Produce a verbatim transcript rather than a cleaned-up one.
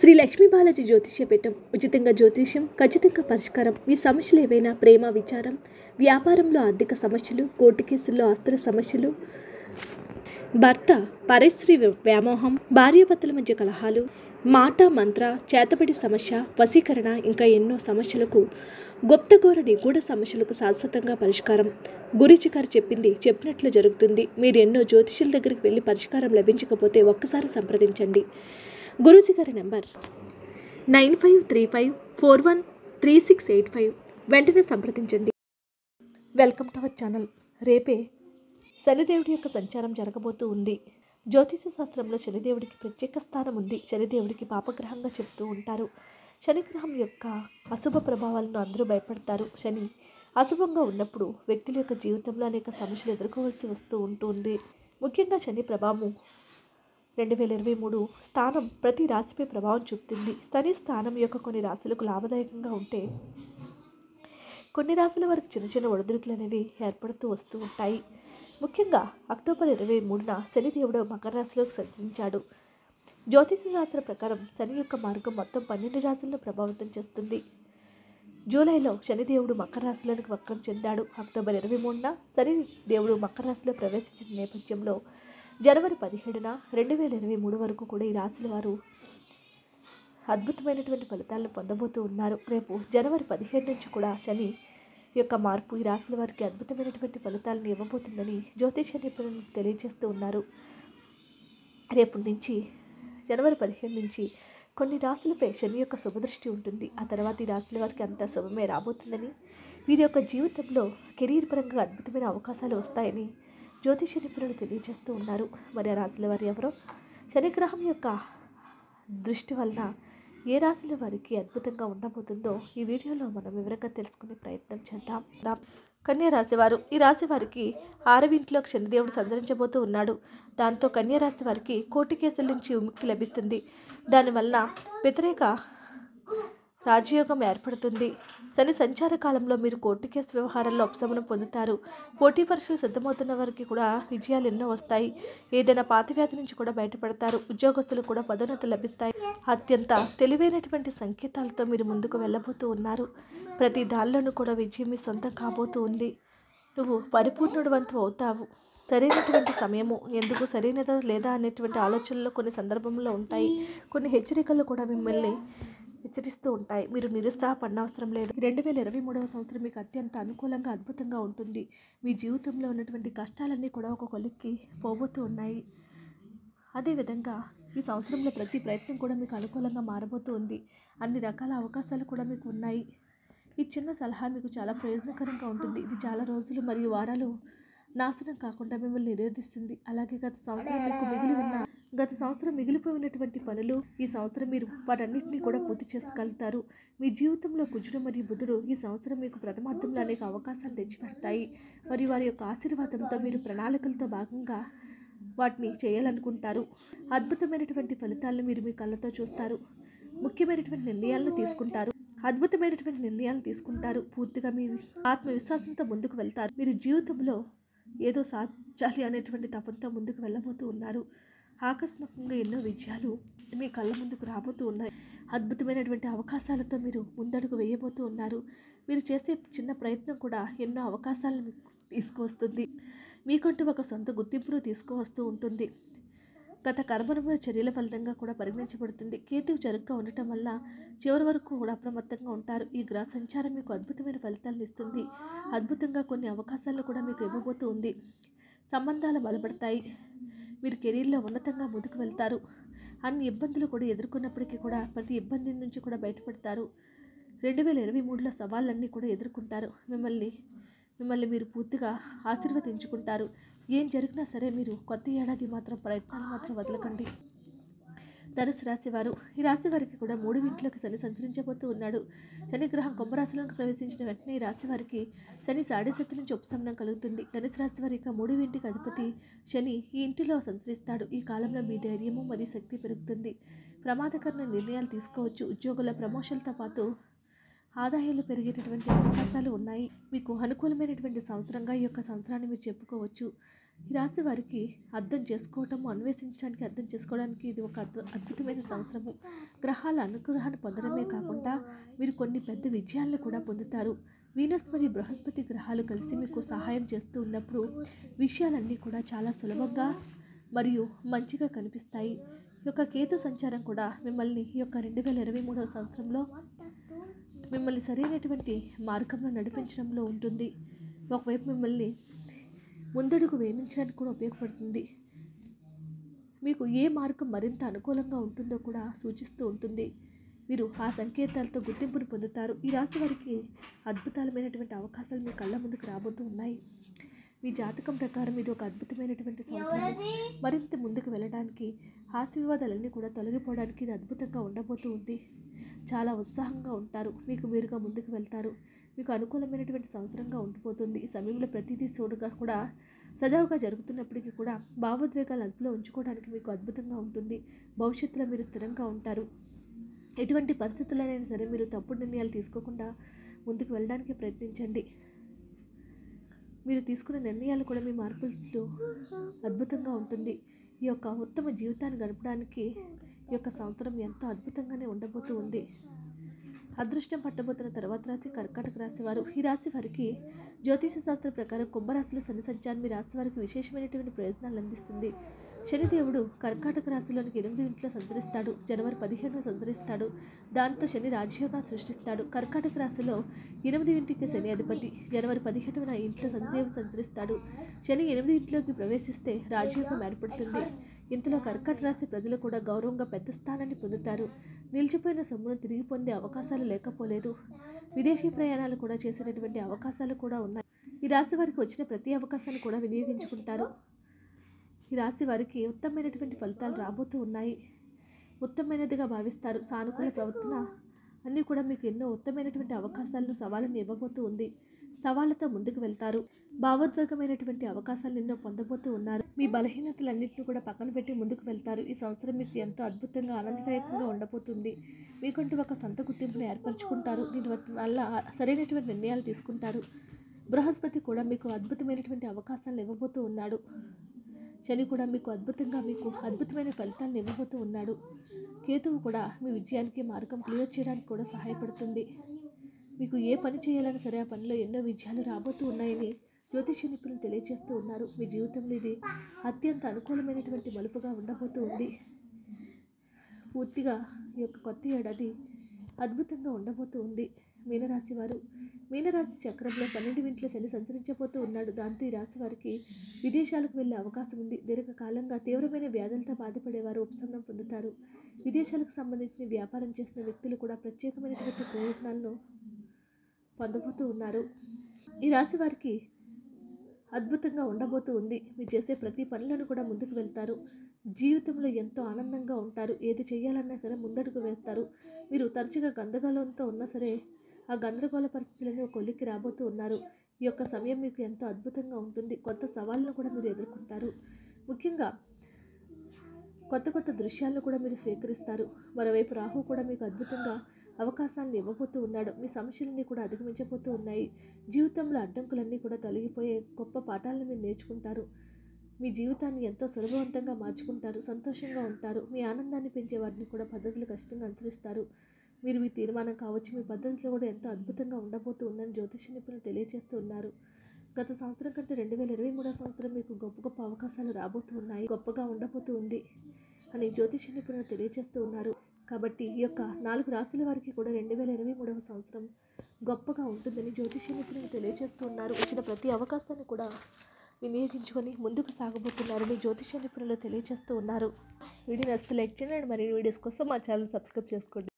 శ్రీ లక్ష్మీ బాలాజీ జ్యోతిష్య పీఠం ఉచితంగా జ్యోతిష్యం, ఖచ్చితంగా పరిష్కారం. మీ సమస్యలు ఏవైనా ప్రేమ, విచారం, వ్యాపారంలో ఆర్థిక సమస్యలు, కోర్టు కేసుల్లో ఆస్తుల సమస్యలు, భర్త పరస్త్రీ వ్యామోహం, భార్యాభర్తల మధ్య కలహాలు, మాట మంత్ర చేతబడి సమస్య, వశీకరణ, ఇంకా ఎన్నో సమస్యలకు, గుప్తఘోర నిగూఢ సమస్యలకు శాశ్వతంగా పరిష్కారం. గురూజీ గారు చెప్పింది చెప్పినట్లు జరుగుతుంది. మీరు ఎన్నో జ్యోతిష్యుల దగ్గరికి వెళ్ళి పరిష్కారం లభించకపోతే ఒక్కసారి సంప్రదించండి. గురూజీ గారి number nine five three five four one three six eight five. వెంటనే సంప్రదించండి. Welcome to our channel. రేపే శనిదేవుడి యొక్క సంచారం జరగబోతూ ఉంది. జ్యోతిష శాస్త్రంలో శనిదేవుడికి ప్రత్యేక స్థానం ఉంది. శనిదేవుడికి పాపగ్రహంగా చెప్తూ ఉంటారు. శనిగ్రహం యొక్క అశుభ ప్రభావాలను అందరూ భయపడతారు. శని అశుభంగా ఉన్నప్పుడు వ్యక్తుల యొక్క జీవితంలో అనేక సమస్యలు ఎదుర్కోవాల్సి వస్తూ ఉంటుంది. ముఖ్యంగా శని ప్రభావం రెండు వేల ఇరవై మూడు స్థానం ప్రతి రాశిపై ప్రభావం చూపుతుంది. శని స్థానం యొక్క కొన్ని రాశులకు లాభదాయకంగా ఉంటే కొన్ని రాశుల వరకు చిన్న చిన్న ఒడిదుడుకులు అనేవి ఏర్పడుతూ వస్తూ ఉంటాయి. ముఖ్యంగా అక్టోబర్ ఇరవై మూడున శనిదేవుడు మకర రాశిలోకి సంచరించాడు. జ్యోతిష శాస్త్ర ప్రకారం శని యొక్క మార్గం మొత్తం పన్నెండు రాశులను ప్రభావితం చేస్తుంది. జూలైలో శనిదేవుడు మకర రాశిలోనికి వక్రం చెందాడు. అక్టోబర్ ఇరవై మూడున శని దేవుడు మకర రాశిలో ప్రవేశించిన నేపథ్యంలో జనవరి పదిహేడున రెండు వేల ఇరవై మూడు వరకు కూడా ఈ రాశుల వారు అద్భుతమైనటువంటి ఫలితాలను పొందబోతూ ఉన్నారు. రేపు జనవరి పదిహేడు నుంచి కూడా శని యొక్క మార్పు ఈ రాశుల వారికి అద్భుతమైనటువంటి ఫలితాలను ఇవ్వబోతుందని జ్యోతిష నిపుణులు తెలియజేస్తూ ఉన్నారు. రేపు నుంచి జనవరి పదిహేడు నుంచి కొన్ని రాశులపై శని యొక్క శుభదృష్టి ఉంటుంది. ఆ తర్వాత ఈ రాశుల వారికి అంత శుభమే రాబోతుందని, వీరి యొక్క జీవితంలో కెరీర్ పరంగా అద్భుతమైన అవకాశాలు వస్తాయని జ్యోతిష నిపుణులు తెలియజేస్తూ ఉన్నారు. మరి ఆ రాశుల వారు ఎవరో, శనిగ్రహం యొక్క దృష్టి వలన ఏ రాశుల వారికి అద్భుతంగా ఉండబోతుందో ఈ వీడియోలో మనం వివరంగా తెలుసుకునే ప్రయత్నం చేద్దాం. కన్యా రాశి వారు, ఈ రాశి వారికి ఆరవింట్లోకి శనిదేవుడు సంచరించబోతూ ఉన్నాడు. దాంతో కన్యా రాశి వారికి కోర్టు కేసుల నుంచి విముక్తి లభిస్తుంది. దానివల్ల వ్యతిరేక రాజయోగం ఏర్పడుతుంది. శని సంచార కాలంలో మీరు కోర్టు కేసు వ్యవహారాల్లో ఉపశమనం పొందుతారు. పోటీ పరీక్షలు సిద్ధమవుతున్న వారికి కూడా విజయాలు ఎన్నో వస్తాయి. ఏదైనా పాతవ్యాధి నుంచి కూడా బయటపడతారు. ఉద్యోగస్తులకు కూడా పదోన్నతులు లభిస్తాయి. అత్యంత తెలివైనటువంటి సంకేతాలతో మీరు ముందుకు వెళ్ళబోతూ ఉన్నారు. ప్రతి దానిలోనూ కూడా విజయం మీ సొంతం కాబోతూ ఉంది. నువ్వు పరిపూర్ణుడు వంతు అవుతావు. సరైనటువంటి సమయము ఎందుకు సరైనదా లేదా అనేటువంటి ఆలోచనలు కొన్ని సందర్భంలో ఉంటాయి. కొన్ని హెచ్చరికలు కూడా మిమ్మల్ని హెచ్చరిస్తూ ఉంటాయి. మీరు నిరుత్సాహపడనవసరం లేదు. రెండు వేల ఇరవై మూడవ సంవత్సరం మీకు అత్యంత అనుకూలంగా అద్భుతంగా ఉంటుంది. మీ జీవితంలో ఉన్నటువంటి కష్టాలన్నీ కూడా ఒక కొలిక్కి పోబోతూ ఉన్నాయి. అదేవిధంగా ఈ సంవత్సరంలో ప్రతి ప్రయత్నం కూడా మీకు అనుకూలంగా మారబోతూ ఉంది. అన్ని రకాల అవకాశాలు కూడా మీకు ఉన్నాయి. ఈ చిన్న సలహా మీకు చాలా ప్రయోజనకరంగా ఉంటుంది. ఇది చాలా రోజులు మరియు వారాలు నాశనం కాకుండా మిమ్మల్ని నిరోధిస్తుంది. అలాగే గత సంవత్సరం మీకు మిగిలి ఉన్న గత సంవత్సరం మిగిలిపోయినటువంటి పనులు ఈ సంవత్సరం మీరు వాటన్నిటిని కూడా పూర్తి చేసుకోగలుగుతారు. మీ జీవితంలో కుజుడు మరియు బుధుడు ఈ సంవత్సరం మీకు ప్రథమార్థంలో అనేక అవకాశాలు తెచ్చిపెడతాయి. మరియు వారి యొక్క ఆశీర్వాదంతో మీరు ప్రణాళికలతో భాగంగా వాటిని చేయాలనుకుంటారు. అద్భుతమైనటువంటి ఫలితాలను మీరు మీ కళ్ళతో చూస్తారు. ముఖ్యమైనటువంటి నిర్ణయాలను తీసుకుంటారు. అద్భుతమైనటువంటి నిర్ణయాలను తీసుకుంటారు. పూర్తిగా మీ ఆత్మవిశ్వాసంతో ముందుకు వెళ్తారు. మీరు జీవితంలో ఏదో సాధించాలి అనేటువంటి తపంతో ముందుకు వెళ్ళబోతూ ఉన్నారు. ఆకస్మికంగా ఎన్నో విజయాలు మీ కళ్ళ ముందుకు రాబోతూ ఉన్నాయి. అద్భుతమైనటువంటి అవకాశాలతో మీరు ముందడుగు వేయబోతూ ఉన్నారు. మీరు చేసే చిన్న ప్రయత్నం కూడా ఎన్నో అవకాశాలను మీకు తీసుకువస్తుంది. మీకంటూ ఒక సొంత గుర్తింపును తీసుకువస్తూ ఉంటుంది. గత కర్మరమైన చర్యల ఫలితంగా కూడా పరిగణించబడుతుంది. కేతువు చురుగ్గా ఉండటం వల్ల చివరి వరకు కూడా అప్రమత్తంగా ఉంటారు. ఈ గ్రహ సంచారం మీకు అద్భుతమైన ఫలితాలను ఇస్తుంది. అద్భుతంగా కొన్ని అవకాశాలను కూడా మీకు ఇవ్వబోతూ ఉంది. సంబంధాలు బలపడతాయి. మీరు కెరీర్లో ఉన్నతంగా ముందుకు వెళ్తారు. అన్ని ఇబ్బందులు కూడా ఎదుర్కొన్నప్పటికీ కూడా ప్రతి ఇబ్బంది నుంచి కూడా బయటపడతారు. రెండు వేల ఇరవై మూడులో సవాళ్ళన్నీ కూడా ఎదుర్కొంటారు. మిమ్మల్ని మిమ్మల్ని మీరు పూర్తిగా ఆశీర్వదించుకుంటారు. ఏం జరిగినా సరే మీరు కొత్త ఏడాది మాత్రం ప్రయత్నాలు మాత్రం వదలకండి. ధనుసు రాశి వారు, ఈ రాశి వారికి కూడా మూడు ఇంట్లోకి శని సంచరించబోతూ ఉన్నాడు. శని గ్రహం కుంభరాశిలోకి ప్రవేశించిన వెంటనే ఈ రాశి వారికి శని సాడశక్తి నుంచి ఉపశమనం కలుగుతుంది. ధనుసు రాశి వారి యొక్క మూడు ఇంటికి అధిపతి శని ఈ ఇంటిలో సంచరిస్తాడు. ఈ కాలంలో మీ ధైర్యము మరియు శక్తి పెరుగుతుంది. ప్రమాదకరమైన నిర్ణయాలు తీసుకోవచ్చు. ఉద్యోగుల ప్రమోషన్లతో పాటు ఆదాయాలు పెరిగేటటువంటి అవకాశాలు ఉన్నాయి. మీకు అనుకూలమైనటువంటి సంవత్సరంగా ఈ యొక్క సంవత్సరాన్ని మీరు చెప్పుకోవచ్చు. ఈ రాశి వారికి అర్థం చేసుకోవటము, అన్వేషించడానికి, అర్థం చేసుకోవడానికి ఇది ఒక అద్భు అద్భుతమైన సంవత్సరము. గ్రహాల అనుగ్రహాన్ని పొందడమే కాకుండా మీరు కొన్ని పెద్ద విజయాలను కూడా పొందుతారు. వీనస్ మరియు బృహస్పతి గ్రహాలు కలిసి మీకు సహాయం చేస్తూ ఉన్నప్పుడు విషయాలన్నీ కూడా చాలా సులభంగా మరియు మంచిగా కనిపిస్తాయి. ఈ యొక్క కేతు సంచారం కూడా మిమ్మల్ని ఈ యొక్క రెండు వేల ఇరవై మూడవ సంవత్సరంలో మిమ్మల్ని సరైనటువంటి మార్గంలో నడిపించడంలో ఉంటుంది. ఒకవైపు మిమ్మల్ని ముందడుగు వేయించడానికి కూడా ఉపయోగపడుతుంది. మీకు ఏ మార్గం మరింత అనుకూలంగా ఉంటుందో కూడా సూచిస్తూ ఉంటుంది. మీరు ఆ సంకేతాలతో గుర్తింపును పొందుతారు. ఈ రాశి వారికి అద్భుతమైనటువంటి అవకాశాలు మీ కళ్ళ ముందుకు రాబోతూ ఉన్నాయి. మీ జాతకం ప్రకారం ఇది ఒక అద్భుతమైనటువంటి సంవత్సరం. మరింత ముందుకు వెళ్ళడానికి, ఆస్తి వివాదాలన్నీ కూడా తొలగిపోవడానికి ఇది అద్భుతంగా ఉండబోతూ ఉంది. చాలా ఉత్సాహంగా ఉంటారు. మీకు మీరుగా ముందుకు వెళ్తారు. మీకు అనుకూలమైనటువంటి సంవత్సరంగా ఉండిపోతుంది. ఈ సమయంలో ప్రతిదీ చూడగా కూడా సజావుగా జరుగుతున్నప్పటికీ కూడా భావోద్వేగాలు అదుపులో ఉంచుకోవడానికి మీకు అద్భుతంగా ఉంటుంది. భవిష్యత్తులో మీరు స్థిరంగా ఉంటారు. ఎటువంటి పరిస్థితుల్లోనైనా సరే మీరు తప్పుడు నిర్ణయాలు తీసుకోకుండా ముందుకు వెళ్ళడానికి ప్రయత్నించండి. మీరు తీసుకున్న నిర్ణయాలు కూడా మీ మార్పులతో అద్భుతంగా ఉంటుంది. ఈ యొక్క ఉత్తమ జీవితాన్ని గడపడానికి ఈ యొక్క సంవత్సరం ఎంతో అద్భుతంగానే ఉండబోతూ ఉంది. అదృష్టం పట్టబోతున్న తర్వాత రాశి కర్కాటక రాశి వారు. ఈ రాశి వారికి జ్యోతిష శాస్త్ర ప్రకారం కుంభరాశిలో శని సంచారం మీ రాశి వారికి విశేషమైనటువంటి ప్రయోజనాలు అందిస్తుంది. శనిదేవుడు కర్కాటక రాశిలోనికి ఎనిమిది ఇంట్లో సంచరిస్తాడు. జనవరి పదిహేడున సంచరిస్తాడు. దాంతో శని రాజయోగాన్ని సృష్టిస్తాడు. కర్కాటక రాశిలో ఎనిమిది ఇంటికి శని అధిపతి. జనవరి పదిహేడున ఇంట్లో శనిదేవుడు సంచరిస్తాడు. శని ఎనిమిది ఇంట్లోకి ప్రవేశిస్తే రాజయోగం ఏర్పడుతుంది. ఇంతలో కర్కాటక రాశి ప్రజలు కూడా గౌరవంగా పెద్ద స్థానాన్ని పొందుతారు. నిలిచిపోయిన సొమ్మును తిరిగి పొందే అవకాశాలు లేకపోలేదు. విదేశీ ప్రయాణాలు కూడా చేసేటటువంటి అవకాశాలు కూడా ఉన్నాయి. ఈ రాశి వారికి వచ్చిన ప్రతి అవకాశాన్ని కూడా వినియోగించుకుంటారు. ఈ రాశి వారికి ఉత్తమమైనటువంటి ఫలితాలు రాబోతూ ఉన్నాయి. ఉత్తమమైనదిగా భావిస్తారు. సానుకూల ప్రవర్తన అన్నీ కూడా మీకు ఎన్నో ఉత్తమమైనటువంటి అవకాశాలను, సవాళ్ళను ఇవ్వబోతూ ఉంది. సవాళ్ళతో ముందుకు వెళ్తారు. భావోద్వేగమైనటువంటి అవకాశాలు ఎన్నో పొందబోతూ ఉన్నారు. మీ బలహీనతలన్నింటినీ కూడా పక్కన పెట్టి ముందుకు వెళ్తారు. ఈ సంవత్సరం మీకు ఎంతో అద్భుతంగా, ఆనందదాయకంగా ఉండబోతుంది. మీకంటూ ఒక సొంత గుర్తింపును ఏర్పరచుకుంటారు. దీని వల్ల సరైనటువంటి నిర్ణయాలు తీసుకుంటారు. బృహస్పతి కూడా మీకు అద్భుతమైనటువంటి అవకాశాలను ఇవ్వబోతూ ఉన్నాడు. శని కూడా మీకు అద్భుతంగా మీకు అద్భుతమైన ఫలితాలను ఇవ్వబోతూ ఉన్నాడు. కేతువు కూడా మీ విజయానికి మార్గం క్లియర్ చేయడానికి కూడా సహాయపడుతుంది. మీకు ఏ పని చేయాలన్నా సరే ఆ పనిలో ఎన్నో విజయాలు రాబోతూ ఉన్నాయని జ్యోతిష నిపుణులు తెలియజేస్తూ ఉన్నారు. మీ జీవితంలో ఇది అత్యంత అనుకూలమైనటువంటి మలుపుగా ఉండబోతూ ఉంది. పూర్తిగా ఈ యొక్క కొత్త ఏడాది అద్భుతంగా ఉండబోతూ ఉంది. మీనరాశి వారు. మీనరాశి చక్రంలో పన్నెండు ఇంట్లో శని సంచరించబోతూ ఉన్నాడు. దాంతో ఈ రాశి వారికి విదేశాలకు వెళ్ళే అవకాశం ఉంది. దీర్ఘకాలంగా తీవ్రమైన వ్యాధులతో బాధపడేవారు ఉపశమనం పొందుతారు. విదేశాలకు సంబంధించిన వ్యాపారం చేసిన వ్యక్తులు కూడా ప్రత్యేకమైనటువంటి ప్రయోజనాలను పొందబోతూ ఉన్నారు. ఈ రాశి వారికి అద్భుతంగా ఉండబోతూ ఉంది. మీరు చేసే ప్రతి పనులను కూడా ముందుకు వెళ్తారు. జీవితంలో ఎంతో ఆనందంగా ఉంటారు. ఏది చేయాలన్నా సరే ముందడుగు వేస్తారు. మీరు తరచుగా గందరగోళంతో ఉన్నా సరే ఆ గందరగోళ పరిస్థితులను ఒక కొలిక్కి రాబోతూ ఉన్నారు. ఈ యొక్క సమయం మీకు ఎంతో అద్భుతంగా ఉంటుంది. కొత్త సవాళ్ళను కూడా మీరు ఎదుర్కొంటారు. ముఖ్యంగా కొత్త కొత్త దృశ్యాలను కూడా మీరు స్వీకరిస్తారు. మరోవైపు రాహు కూడా మీకు అద్భుతంగా అవకాశాలను ఇవ్వబోతూ ఉన్నాడు. మీ సమస్యలన్నీ కూడా అధిగమించబోతూ ఉన్నాయి. జీవితంలో అడ్డంకులన్నీ కూడా తొలగిపోయే గొప్ప పాఠాలను మీరు నేర్చుకుంటారు. మీ జీవితాన్ని ఎంతో సులభవంతంగా మార్చుకుంటారు. సంతోషంగా ఉంటారు. మీ ఆనందాన్ని పెంచే వాటిని కూడా పద్ధతులు ఖచ్చితంగా అనుసరిస్తారు. మీరు మీ తీర్మానం కావచ్చు, మీ పద్ధతులు కూడా ఎంతో అద్భుతంగా ఉండబోతూ ఉందని జ్యోతిష నిపుణులు తెలియజేస్తూ ఉన్నారు. గత సంవత్సరం కంటే రెండు వేల ఇరవై మూడో సంవత్సరం మీకు గొప్ప గొప్ప అవకాశాలు రాబోతూ ఉన్నాయి. గొప్పగా ఉండబోతూ ఉంది అని జ్యోతిష నిపుణులు తెలియజేస్తూ ఉన్నారు. కాబట్టి ఈ యొక్క నాలుగు రాశుల వారికి కూడా రెండు వేల ఇరవై మూడవ సంవత్సరం గొప్పగా ఉంటుందని జ్యోతిష నిపుణులు తెలియజేస్తూ ఉన్నారు. వచ్చిన ప్రతి అవకాశాన్ని కూడా వినియోగించుకొని ముందుకు సాగబోతున్నారని జ్యోతిష నిపుణులు తెలియజేస్తూ ఉన్నారు. వీడియో నచ్చితే లైక్ చేయండి. మరిన్ని వీడియోస్ కోసం మా ఛానల్ సబ్స్క్రైబ్ చేసుకోండి.